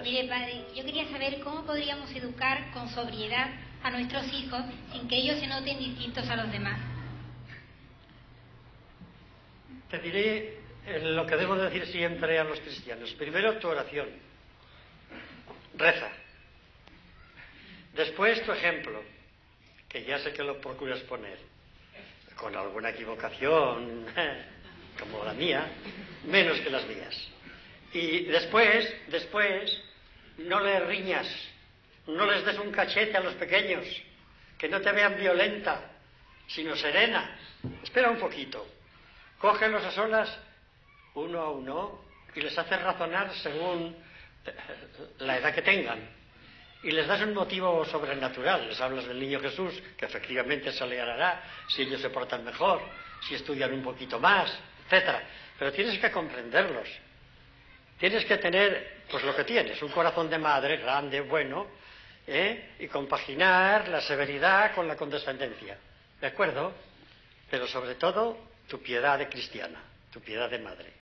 Mire, padre, yo quería saber cómo podríamos educar con sobriedad a nuestros hijos sin que ellos se noten distintos a los demás. Te diré lo que debo decir siempre a los cristianos. Primero, tu oración. Reza. Después, tu ejemplo, que ya sé que lo procuras poner, con alguna equivocación, como la mía, menos que las mías. Y después, no les riñas, no les des un cachete a los pequeños, que no te vean violenta, sino serena. Espera un poquito, cógelos a solas, uno a uno, y les haces razonar según la edad que tengan. Y les das un motivo sobrenatural, les hablas del niño Jesús, que efectivamente se alegrará si ellos se portan mejor, si estudian un poquito más, etcétera. Pero tienes que comprenderlos. Tienes que tener, pues lo que tienes, un corazón de madre grande, bueno, y compaginar la severidad con la condescendencia. ¿De acuerdo? Pero sobre todo, tu piedad de cristiana, tu piedad de madre.